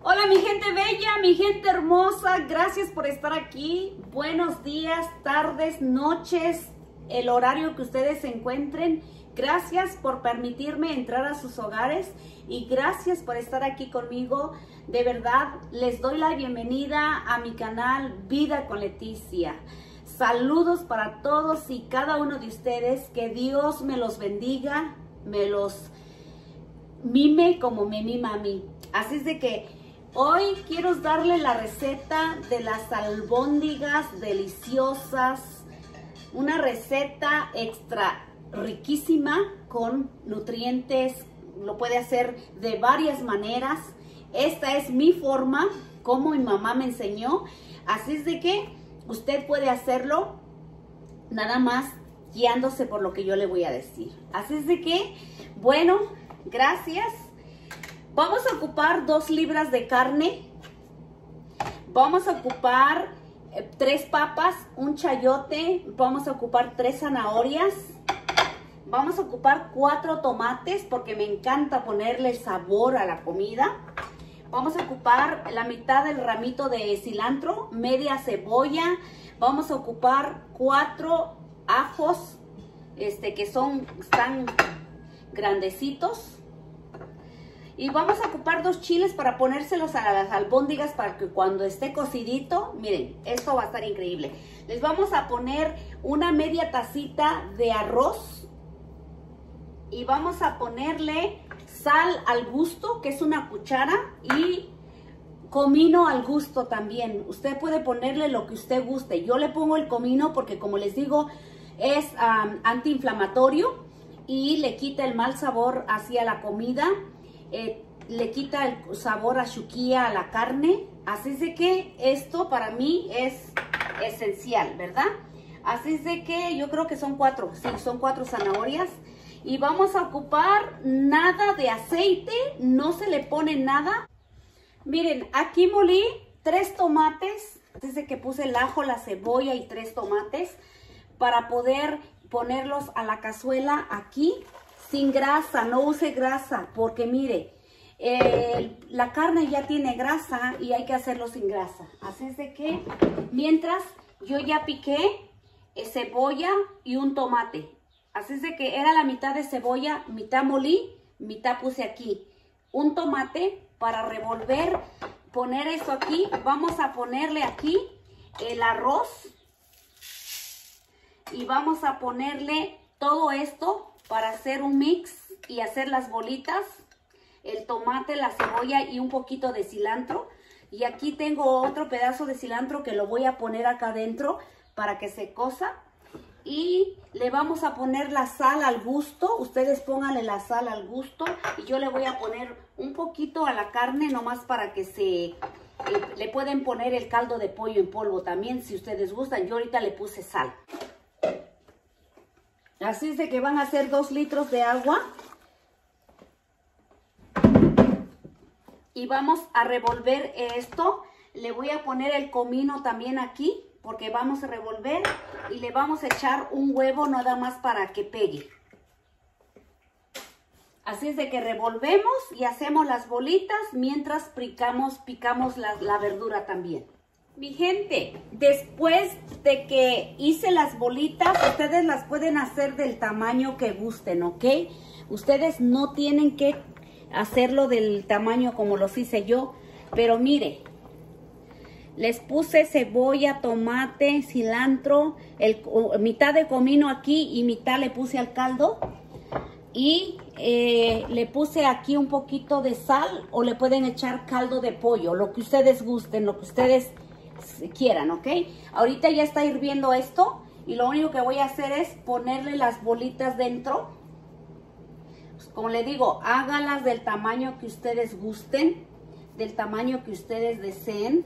Hola mi gente bella, mi gente hermosa, gracias por estar aquí. Buenos días, tardes, noches, el horario que ustedes se encuentren. Gracias por permitirme entrar a sus hogares y gracias por estar aquí conmigo. De verdad, les doy la bienvenida a mi canal Vida con Leticia. Saludos para todos y cada uno de ustedes. Que Dios me los bendiga, me los mime como me mima a mí. Así es de que hoy quiero darle la receta de las albóndigas deliciosas. Una receta extra riquísima con nutrientes. Lo puede hacer de varias maneras. Esta es mi forma, como mi mamá me enseñó. Así es de que usted puede hacerlo nada más guiándose por lo que yo le voy a decir. Así es de que, bueno, gracias. Vamos a ocupar 2 libras de carne. Vamos a ocupar 3 papas, un chayote. Vamos a ocupar 3 zanahorias. Vamos a ocupar 4 tomates porque me encanta ponerle sabor a la comida. Vamos a ocupar la mitad del ramito de cilantro, media cebolla. Vamos a ocupar 4 ajos que están grandecitos. Y vamos a ocupar 2 chiles para ponérselos a las albóndigas para que cuando esté cocidito, miren, esto va a estar increíble. Les vamos a poner una media tacita de arroz y vamos a ponerle sal al gusto, que es una cuchara, y comino al gusto también. Usted puede ponerle lo que usted guste. Yo le pongo el comino porque, como les digo, es antiinflamatorio y le quita el mal sabor hacia la comida. Le quita el sabor a chuquilla a la carne. Así es de que esto para mí es esencial, ¿verdad? Así es de que yo creo que son 4, sí, son 4 zanahorias. Y vamos a ocupar nada de aceite, no se le pone nada. Miren, aquí molí 3 tomates, desde que puse el ajo, la cebolla y 3 tomates para poder ponerlos a la cazuela aquí. Sin grasa, no use grasa, porque mire, la carne ya tiene grasa y hay que hacerlo sin grasa. Así es de que, mientras yo ya piqué cebolla y un tomate. Así es de que era la mitad de cebolla, mitad molí, mitad puse aquí. Un tomate para revolver, poner eso aquí. Vamos a ponerle aquí el arroz y vamos a ponerle todo esto para hacer un mix y hacer las bolitas, el tomate, la cebolla y un poquito de cilantro. Y aquí tengo otro pedazo de cilantro que lo voy a poner acá adentro para que se cosa. Y le vamos a poner la sal al gusto. Ustedes pónganle la sal al gusto. Y yo le voy a poner un poquito a la carne nomás para que le pueden poner el caldo de pollo en polvo también si ustedes gustan. Yo ahorita le puse sal. Así es de que van a hacer 2 litros de agua. Y vamos a revolver esto. Le voy a poner el comino también aquí, porque vamos a revolver. Y le vamos a echar un huevo nada más para que pegue. Así es de que revolvemos y hacemos las bolitas mientras picamos la verdura también. Mi gente, después de que hice las bolitas, ustedes las pueden hacer del tamaño que gusten, ¿ok? Ustedes no tienen que hacerlo del tamaño como los hice yo, pero mire, les puse cebolla, tomate, cilantro, mitad de comino aquí y mitad le puse al caldo. Y le puse aquí un poquito de sal o le pueden echar caldo de pollo, lo que ustedes gusten, lo que ustedes quieran, ¿ok? Ahorita ya está hirviendo esto y lo único que voy a hacer es ponerle las bolitas dentro. Pues, como le digo, hágalas del tamaño que ustedes gusten, del tamaño que ustedes deseen.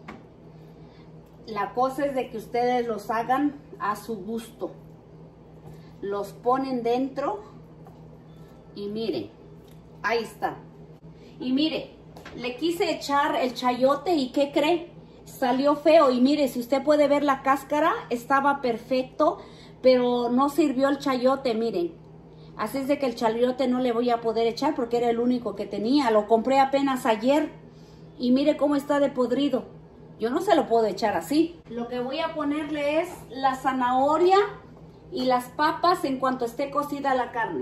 La cosa es de que ustedes los hagan a su gusto. Los ponen dentro y miren, ahí está. Y mire, le quise echar el chayote y ¿qué cree? Salió feo y mire, si usted puede ver la cáscara, estaba perfecto, pero no sirvió el chayote, miren. Así es de que el chayote no le voy a poder echar porque era el único que tenía. Lo compré apenas ayer y mire cómo está de podrido. Yo no se lo puedo echar así. Lo que voy a ponerle es la zanahoria y las papas en cuanto esté cocida la carne.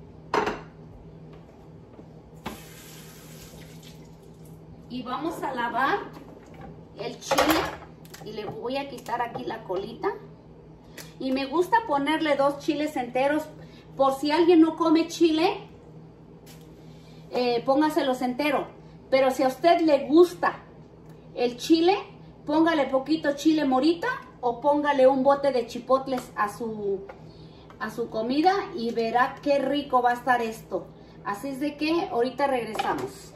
Y vamos a lavar el chile y le voy a quitar aquí la colita. Y me gusta ponerle 2 chiles enteros. Por si alguien no come chile, póngaselos entero. Pero si a usted le gusta el chile, póngale poquito chile morita o póngale un bote de chipotles a su comida y verá qué rico va a estar esto. Así es de que ahorita regresamos.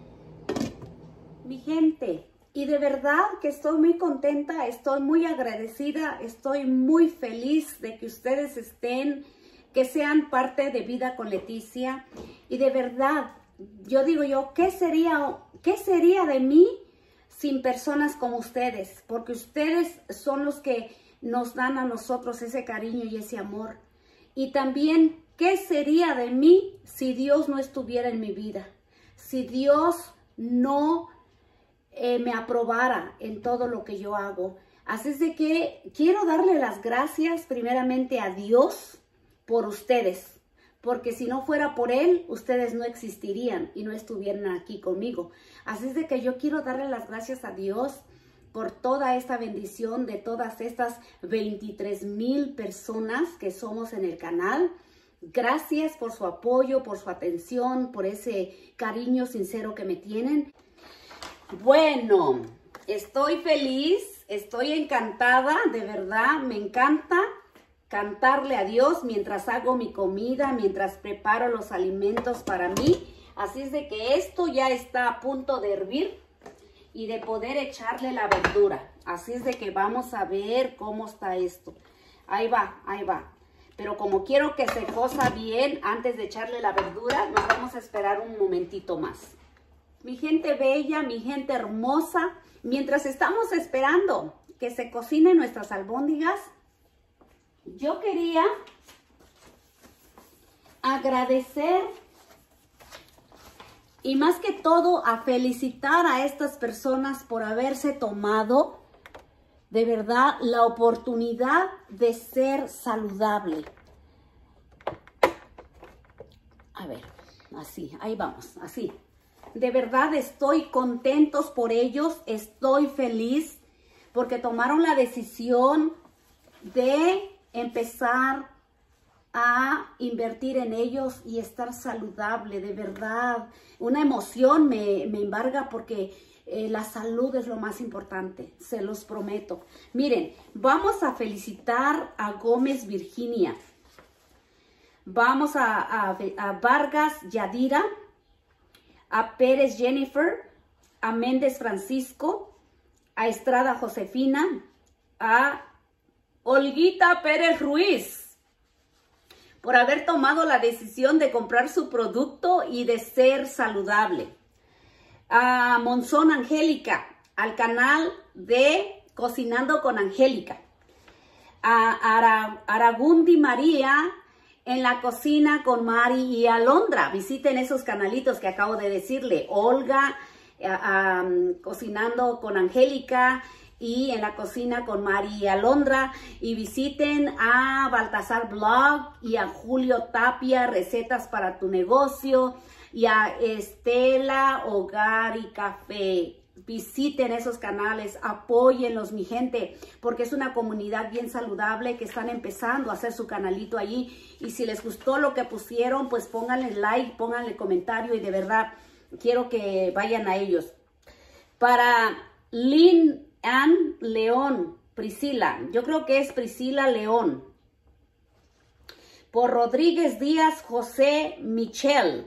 Mi gente, y de verdad que estoy muy contenta, estoy muy agradecida, estoy muy feliz de que ustedes que sean parte de Vida con Leticia. Y de verdad, yo digo ¿qué sería de mí sin personas como ustedes? Porque ustedes son los que nos dan a nosotros ese cariño y ese amor. Y también, ¿qué sería de mí si Dios no estuviera en mi vida? Si Dios no me aprobara en todo lo que yo hago. Así es de que quiero darle las gracias primeramente a Dios por ustedes, porque si no fuera por Él, ustedes no existirían y no estuvieran aquí conmigo. Así es de que yo quiero darle las gracias a Dios por toda esta bendición de todas estas 23,000 personas que somos en el canal. Gracias por su apoyo, por su atención, por ese cariño sincero que me tienen. Bueno, estoy feliz, estoy encantada, de verdad, me encanta cantarle a Dios mientras hago mi comida, mientras preparo los alimentos para mí. Así es de que esto ya está a punto de hervir y de poder echarle la verdura. Así es de que vamos a ver cómo está esto. Ahí va, ahí va. Pero como quiero que se cosa bien antes de echarle la verdura, nos vamos a esperar un momentito más. Mi gente bella, mi gente hermosa, mientras estamos esperando que se cocinen nuestras albóndigas, yo quería agradecer y más que todo a felicitar a estas personas por haberse tomado de verdad la oportunidad de ser saludable. A ver, así, ahí vamos, así. De verdad estoy contentos por ellos, estoy feliz porque tomaron la decisión de empezar a invertir en ellos y estar saludable, de verdad. Una emoción me embarga porque la salud es lo más importante, se los prometo. Miren, vamos a felicitar a Gómez Virginia, vamos a Vargas Yadira, a Pérez Jennifer, a Méndez Francisco, a Estrada Josefina, a Olguita Pérez Ruiz, por haber tomado la decisión de comprar su producto y de ser saludable. A Monzón Angélica, al canal de Cocinando con Angélica. A Aragundi María, en la cocina con Mari y Alondra. Visiten esos canalitos que acabo de decirle. Olga, Cocinando con Angélica y en la cocina con Mari y Alondra. Y visiten a Baltasar Blog y a Julio Tapia, Recetas para tu Negocio. Y a Estela Hogar y Café. Visiten esos canales, apóyenlos, mi gente, porque es una comunidad bien saludable que están empezando a hacer su canalito allí. Y si les gustó lo que pusieron, pues pónganle like, pónganle comentario y de verdad quiero que vayan a ellos. Para Lynn Ann León, Priscila, yo creo que es Priscila León. Por Rodríguez Díaz José Michel.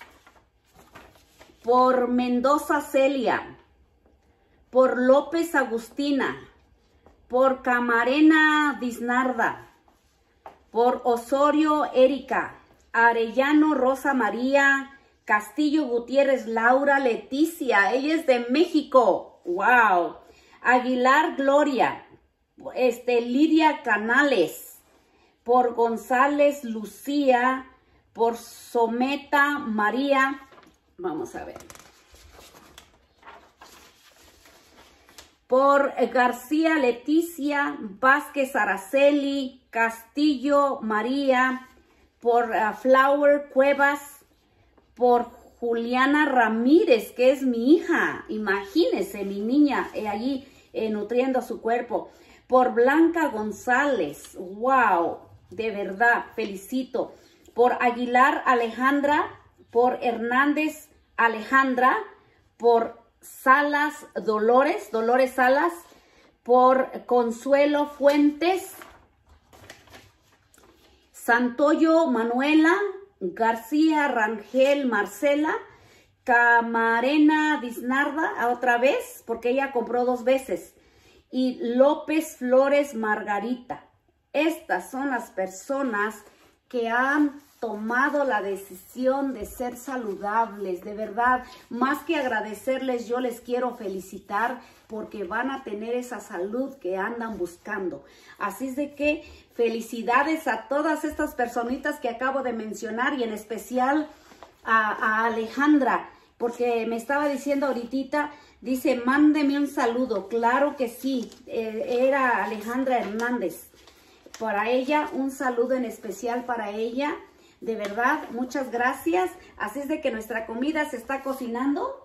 Por Mendoza Celia. Por López Agustina, por Camarena Disnarda, por Osorio Erika, Arellano Rosa María, Castillo Gutiérrez Laura Leticia, ella es de México, wow, Aguilar Gloria, Lidia Canales, por González Lucía, por Someta María, vamos a ver. por García Leticia, Vázquez Araceli, Castillo María, por Flower Cuevas, por Juliana Ramírez, que es mi hija, imagínense, mi niña allí nutriendo su cuerpo, por Blanca González, wow, de verdad, felicito, por Aguilar Alejandra, por Hernández Alejandra, por Salas Dolores Salas, por Consuelo Fuentes, Santoyo Manuela, García Rangel Marcela, Camarena Disnarda, otra vez, porque ella compró 2 veces, y López Flores Margarita. Estas son las personas que han tomado la decisión de ser saludables. De verdad, más que agradecerles, yo les quiero felicitar porque van a tener esa salud que andan buscando. Así es de que felicidades a todas estas personitas que acabo de mencionar y en especial a Alejandra, porque me estaba diciendo ahorita, dice, mándeme un saludo. Claro que sí, era Alejandra Hernández. Para ella, un saludo en especial para ella. De verdad, muchas gracias. Así es de que nuestra comida se está cocinando.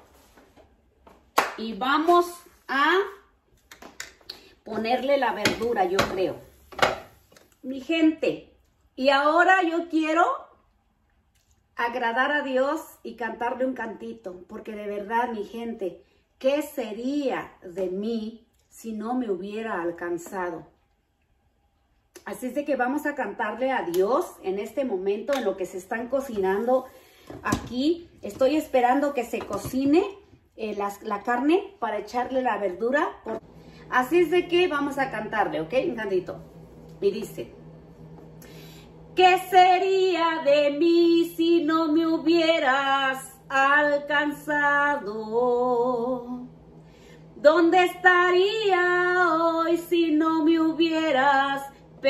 Y vamos a ponerle la verdura, yo creo. Mi gente, y ahora yo quiero agradar a Dios y cantarle un cantito. Porque de verdad, mi gente, ¿qué sería de mí si no me hubiera alcanzado? Así es de que vamos a cantarle a Dios en este momento, en lo que se están cocinando aquí. Estoy esperando que se cocine la carne para echarle la verdura. Así es de que vamos a cantarle, ¿ok? Un cantito. Y dice, ¿qué sería de mí si no me hubieras alcanzado? ¿Dónde estaría hoy si no me hubieras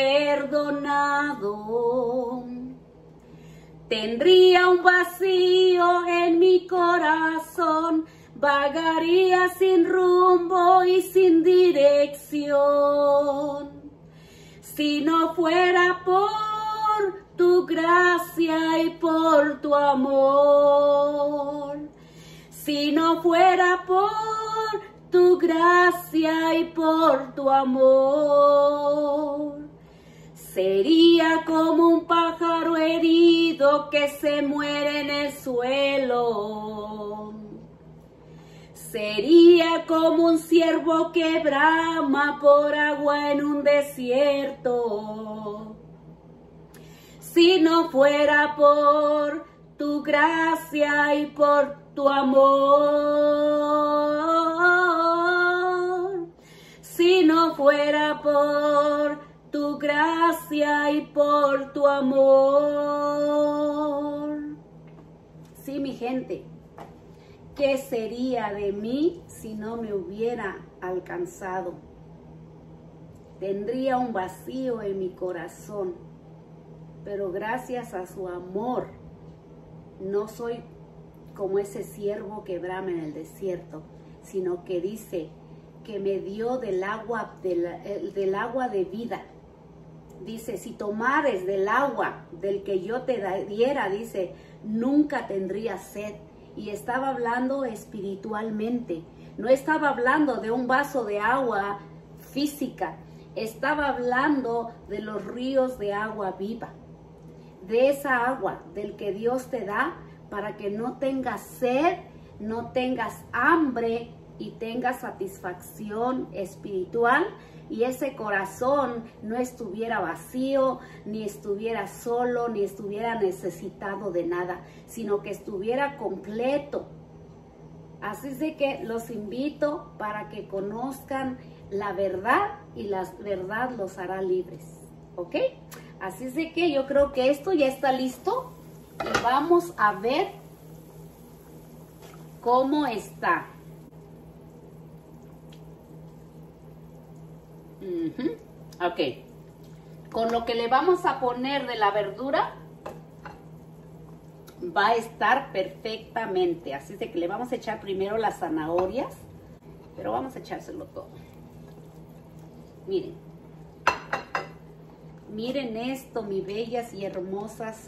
perdonado? Tendría un vacío en mi corazón, vagaría sin rumbo y sin dirección. Si no fuera por tu gracia y por tu amor, si no fuera por tu gracia y por tu amor, sería como un pájaro herido que se muere en el suelo. Sería como un ciervo que brama por agua en un desierto. Si no fuera por tu gracia y por tu amor, si no fuera por tu gracia y por tu amor. Sí, mi gente, ¿qué sería de mí si no me hubiera alcanzado? Tendría un vacío en mi corazón, pero gracias a su amor no soy como ese ciervo que brama en el desierto, sino que dice que me dio del agua de vida. Dice, si tomares del agua del que yo te diera, dice, nunca tendrías sed. Y estaba hablando espiritualmente, no estaba hablando de un vaso de agua física, estaba hablando de los ríos de agua viva, de esa agua del que Dios te da para que no tengas sed, no tengas hambre y tengas satisfacción espiritual y ese corazón no estuviera vacío, ni estuviera solo, ni estuviera necesitado de nada, sino que estuviera completo. Así es de que los invito para que conozcan la verdad y la verdad los hará libres, ¿ok? Así es de que yo creo que esto ya está listo y vamos a ver cómo está. Ok, con lo que le vamos a poner de la verdura va a estar perfectamente. Así es de que le vamos a echar primero las zanahorias pero vamos a echárselo todo. Miren. Miren esto, mis bellas y hermosas.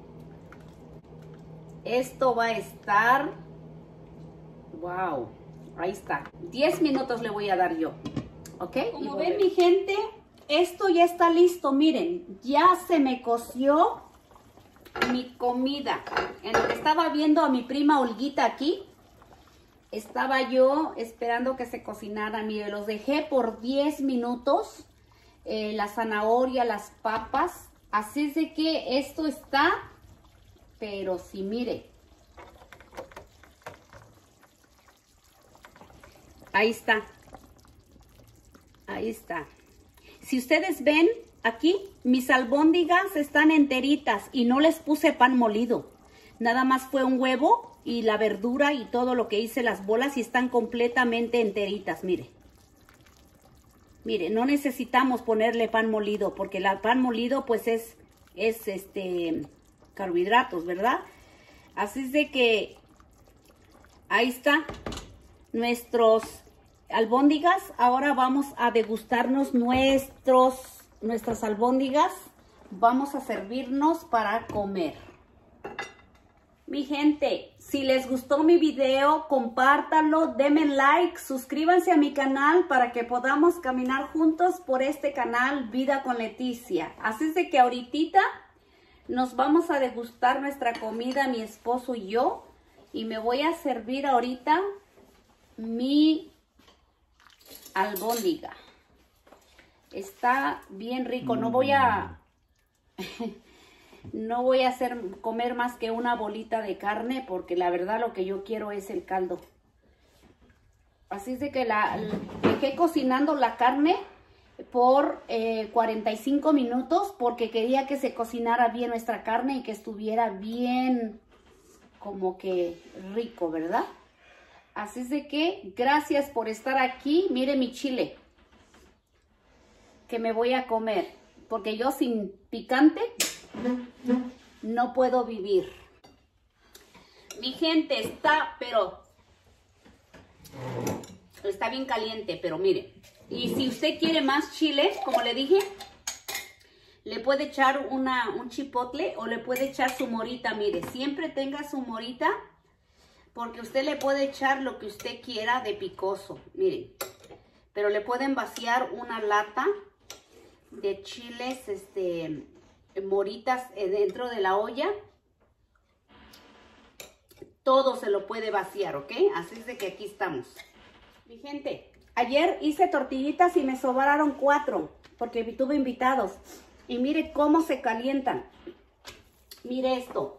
Esto va a estar... Wow. Ahí está. 10 minutos le voy a dar yo. ¿Ok? Como ven, mi gente, esto ya está listo. Miren, ya se me coció mi comida. En lo que estaba viendo a mi prima Olguita aquí, estaba yo esperando que se cocinara. Miren, los dejé por 10 minutos. La zanahoria, las papas. Así es de que esto está, pero sí, mire. Ahí está. Ahí está. Si ustedes ven aquí, mis albóndigas están enteritas y no les puse pan molido. Nada más fue un huevo y la verdura y todo lo que hice, las bolas, y están completamente enteritas, mire. Mire, no necesitamos ponerle pan molido porque el pan molido pues es carbohidratos, ¿verdad? Así es de que ahí está nuestros albóndigas. Ahora vamos a degustarnos nuestras albóndigas. Vamos a servirnos para comer. Mi gente, si les gustó mi video, compártanlo, denme like, suscríbanse a mi canal para que podamos caminar juntos por este canal Vida con Leticia. Así es de que ahorita nos vamos a degustar nuestra comida, mi esposo y yo. Y me voy a servir ahorita mi albóndiga. Está bien rico. No voy a comer más que una bolita de carne porque la verdad lo que yo quiero es el caldo. Así es de que dejé cocinando la carne por 45 minutos porque quería que se cocinara bien nuestra carne y que estuviera bien como que rico, ¿verdad? Así es de que gracias por estar aquí. Mire mi chile que me voy a comer porque yo sin picante no puedo vivir. Mi gente, está bien caliente, pero mire. Y si usted quiere más chiles, como le dije, le puede echar un chipotle o le puede echar su morita. Mire, siempre tenga su morita porque usted le puede echar lo que usted quiera de picoso. Miren, pero le pueden vaciar una lata de chiles, moritas dentro de la olla. Todo se lo puede vaciar, ¿ok? Así es de que aquí estamos. Mi gente, ayer hice tortillitas y me sobraron 4 porque tuve invitados. Y mire cómo se calientan. Mire esto.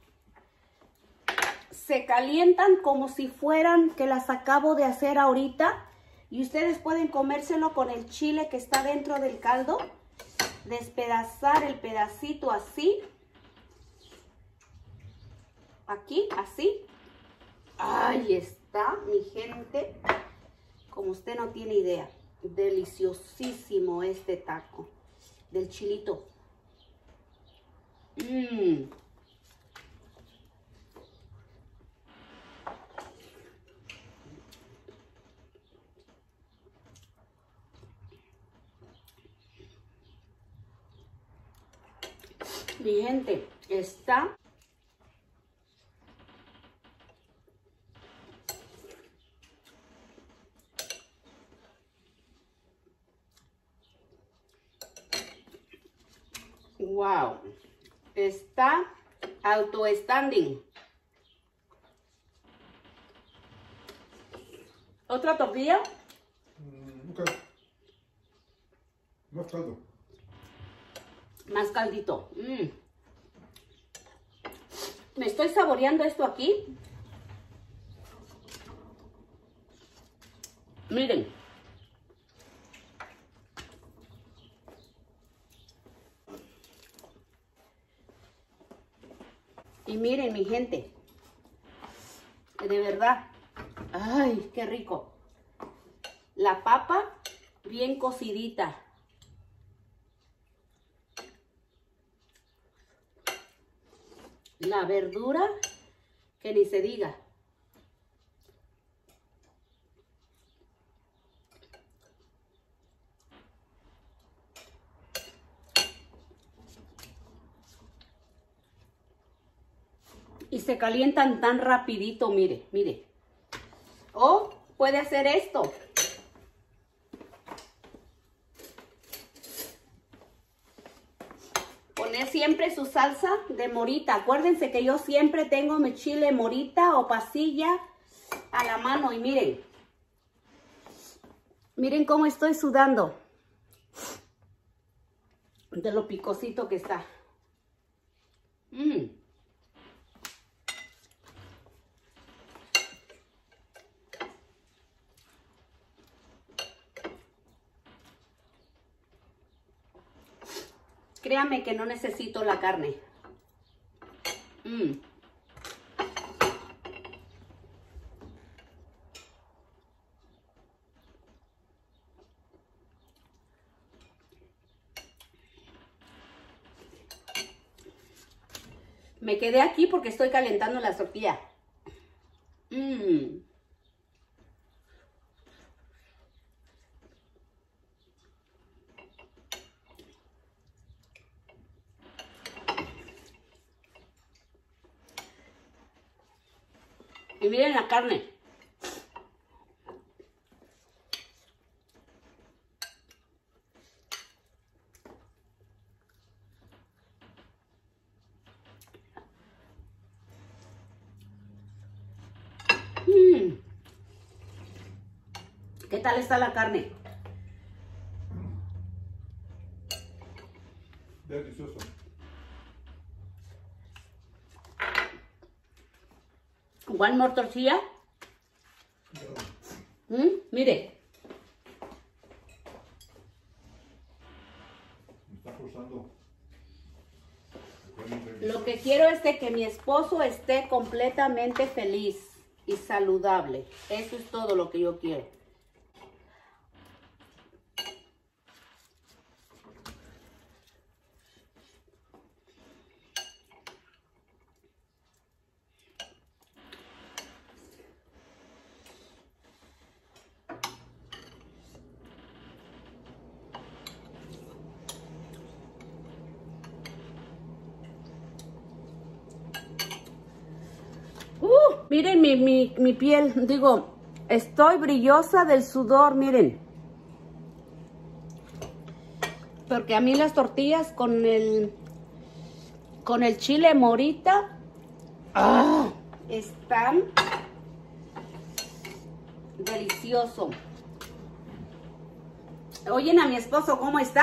Se calientan como si fueran que las acabo de hacer ahorita. Y ustedes pueden comérselo con el chile que está dentro del caldo. Despedazar el pedacito así. Aquí, así. Ahí está, mi gente. Como usted no tiene idea. Deliciosísimo este taco del chilito. Mi gente, está wow, está auto-standing. ¿Otra tortilla? Ok. Más caldo. Más caldito. Me estoy saboreando esto aquí. Miren. Y miren, mi gente. De verdad. Ay, qué rico. La papa bien cocidita. La verdura, que ni se diga. Y se calientan tan rapidito, mire, mire. O puede hacer esto. Poner siempre su salsa de morita. Acuérdense que yo siempre tengo mi chile morita o pasilla a la mano. Y miren. Miren cómo estoy sudando. De lo picosito que está. Créame que no necesito la carne. Me quedé aquí porque estoy calentando la tortilla. Y miren la carne. ¿Qué tal está la carne? Delicioso. One more tortilla. Mire. Me está forzando. Lo que quiero es de que mi esposo esté completamente feliz y saludable. Eso es todo lo que yo quiero. Miren mi piel, digo, estoy brillosa del sudor, miren. Porque a mí las tortillas con el chile morita, están delicioso. ¿Oyen a mi esposo cómo está?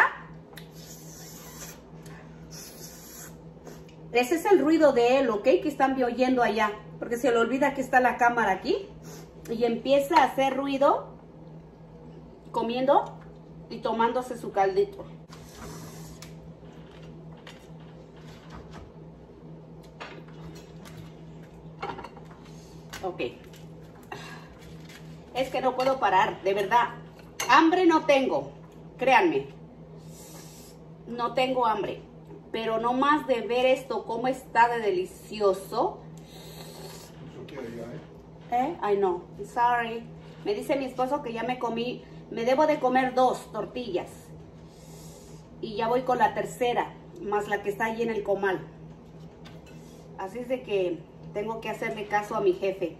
Ese es el ruido de él, ¿ok? Que están oyendo allá. Porque se le olvida que está la cámara aquí. Y empieza a hacer ruido comiendo y tomándose su caldito. Ok. Es que no puedo parar, de verdad. Hambre no tengo, créanme. No tengo hambre. Pero no más de ver esto, cómo está de delicioso. I know, sorry. Me dice mi esposo que ya me comí, me debo de comer 2 tortillas. Y ya voy con la tercera, más la que está allí en el comal. Así es de que tengo que hacerle caso a mi jefe.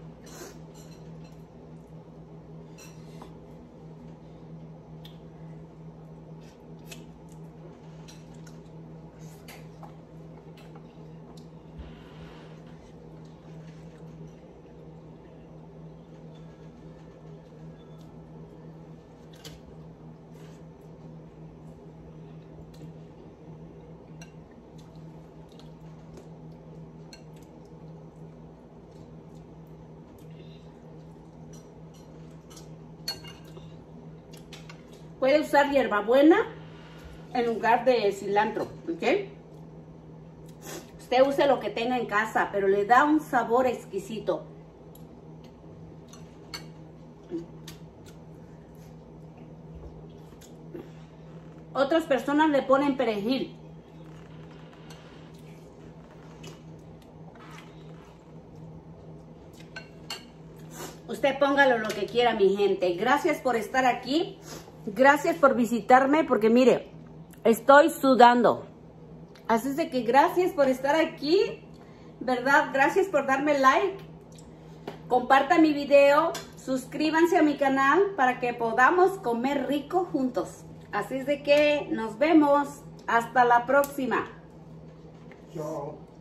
Puede usar hierbabuena en lugar de cilantro, ¿ok? Usted use lo que tenga en casa, pero le da un sabor exquisito. Otras personas le ponen perejil. Usted póngalo lo que quiera, mi gente. Gracias por estar aquí. Gracias por visitarme, porque mire, estoy sudando. Así es de que gracias por estar aquí. ¿verdad? Gracias por darme like. Compartan mi video, suscríbanse a mi canal para que podamos comer rico juntos. Así es de que nos vemos. Hasta la próxima. Chao.